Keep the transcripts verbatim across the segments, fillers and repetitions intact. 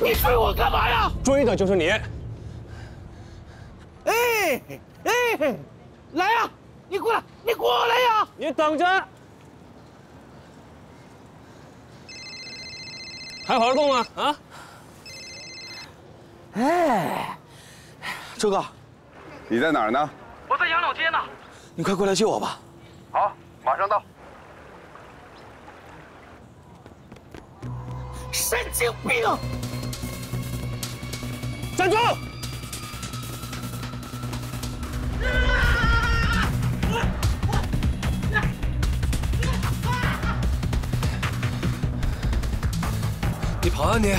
你追我干嘛呀？ 追的就是你。 哎哎，来呀！你过来，你过来呀！ 你等着。还跑得动啊？啊？ 哎，周哥， 你在哪儿呢？ 我在养老街呢。你快过来救我吧。 好，马上到。 神经病！ 站住！你跑啊你！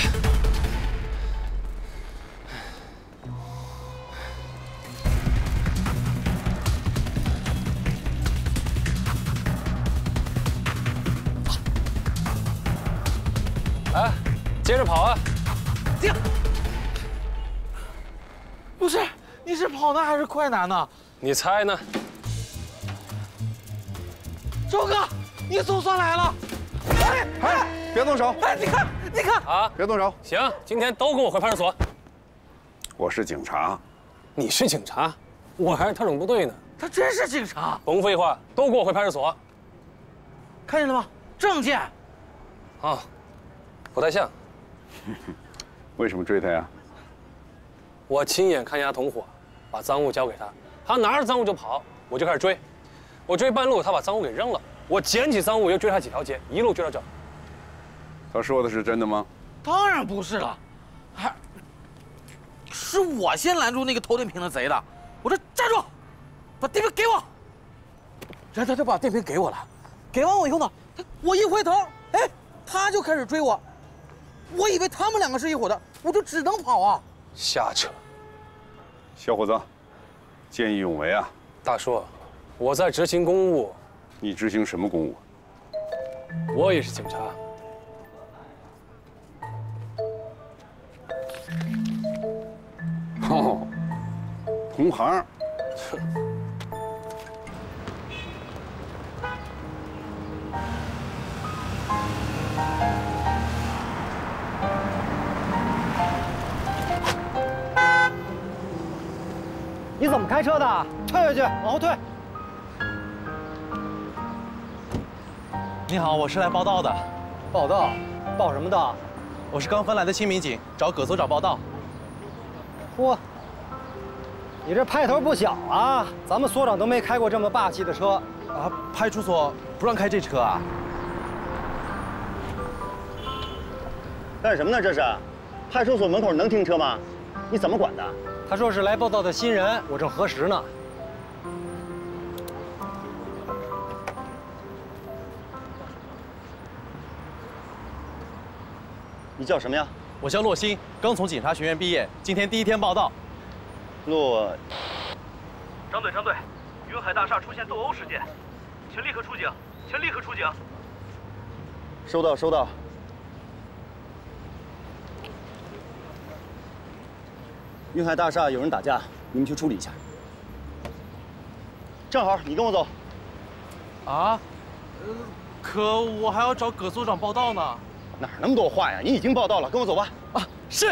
来，接着跑啊！ 停！不是，你是跑男还是快男呢？ 你猜呢？ 周哥，你总算来了！哎哎，别动手！ 哎，你看，你看啊！ 别动手！ 行，今天都跟我回派出所。 我是警察。 你是警察，我还是特种部队呢。 他真是警察！ 甭废话，都跟我回派出所。 看见了吗？证件。 啊，不太像。 为什么追他呀？ 我亲眼看见他同伙把赃物交给他，他拿着赃物就跑，我就开始追。我追半路，他把赃物给扔了，我捡起赃物又追他几条街，一路追到这儿。 他说的是真的吗？ 当然不是了，还是我先拦住那个偷电瓶的贼的。我说站住，把电瓶给我。然后他就把电瓶给我了，给完我以后呢，他我一回头，哎，他就开始追我。我以为他们两个是一伙的，我就只能跑啊。 瞎扯！ 小伙子，见义勇为啊！ 大叔，我在执行公务。 你执行什么公务？ 我也是警察。 哦，同行。 你怎么开车的？退回去，往后退。 你好，我是来报道的。 报道？报什么道？ 我是刚分来的新民警，找葛所长报道。 嚯，你这派头不小啊！咱们所长都没开过这么霸气的车啊！派出所不让开这车啊？ 干什么呢？这是？派出所门口能停车吗？你怎么管的？ 他说是来报道的新人，我正核实呢。 你叫什么呀？ 我叫洛星，刚从警察学院毕业，今天第一天报道。 洛。 张队，张队，云海大厦出现斗殴事件，请立刻出警，请立刻出警。 收到，收到。云海大厦有人打架，你们去处理一下。正好，你跟我走。 啊？呃，可我还要找葛所长报道呢。 哪那么多话呀？你已经报道了，跟我走吧。 啊，是。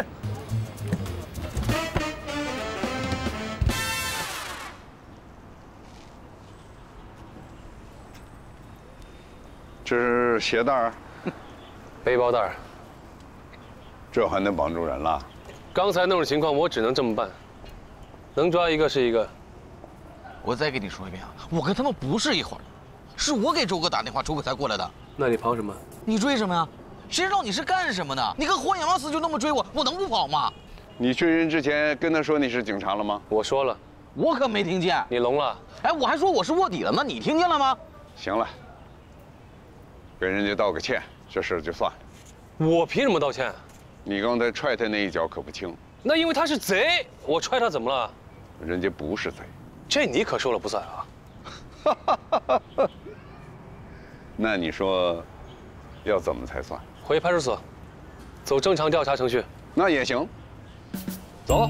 这是鞋带儿， 背包带儿。 这还能绑住人了？ 刚才那种情况，我只能这么办，能抓一个是一个。 我再给你说一遍啊，我跟他们不是一伙的，是我给周哥打电话，周哥才过来的。 那你跑什么？你追什么呀？谁知道你是干什么的？你跟活眼王似就那么追我，我能不跑吗？ 你追人之前跟他说你是警察了吗？ 我说了， 我可没听见。 你聋了？ 哎，我还说我是卧底了呢，你听见了吗？ 行了，跟人家道个歉，这事就算了。 我凭什么道歉？ 你刚才踹他那一脚可不轻。 那因为他是贼，我踹他怎么了？ 人家不是贼， 这你可说了不算啊。 那你说，要怎么才算？ 回派出所，走正常调查程序。 那也行。 走。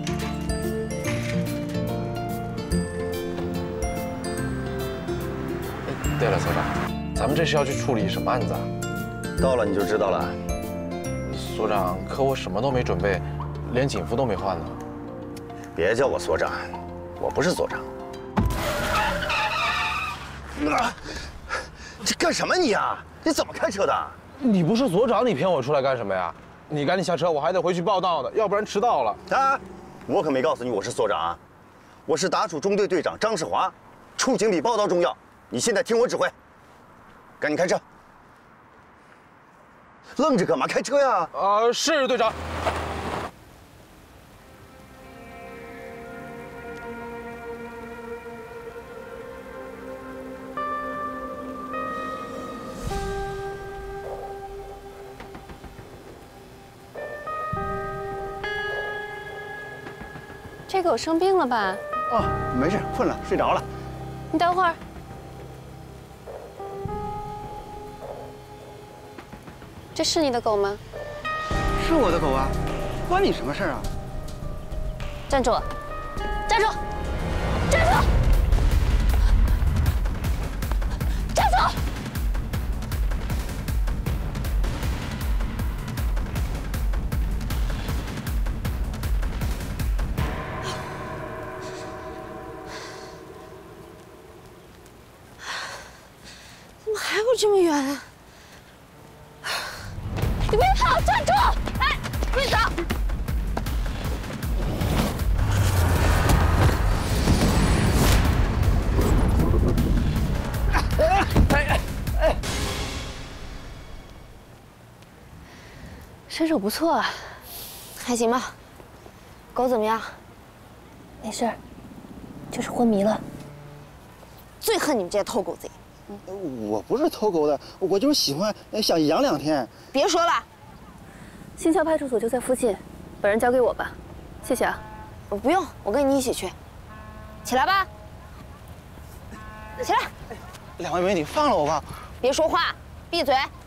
对了，所长，咱们这是要去处理什么案子啊？ 到了你就知道了。 所长，可我什么都没准备，连警服都没换呢。 别叫我所长，我不是所长。啊！这干什么你呀？你怎么开车的？ 你不是所长，你骗我出来干什么呀？你赶紧下车，我还得回去报道呢，要不然迟到了。 啊！我可没告诉你我是所长啊，我是达处中队队长张世华，出警比报道重要。你现在听我指挥，赶紧开车。愣着干嘛？开车呀！ 啊，是队长。 这狗生病了吧？ 哦，没事，困了，睡着了。 你等会儿。这是你的狗吗？ 是我的狗啊，关你什么事啊？ 站住！站住！站住！站住！怎么还有这么远啊？你别跑！站住！哎，别走！哎哎哎！身手不错啊，还行吧。狗怎么样？没事，就是昏迷了。最恨你们这些偷狗贼！ 我不是偷狗的，我就是喜欢想养两天。 别说了，新桥派出所就在附近，把人交给我吧，谢谢啊。我不用，我跟你一起去。起来吧，起来。 两位美女，放了我吧。 别说话，闭嘴。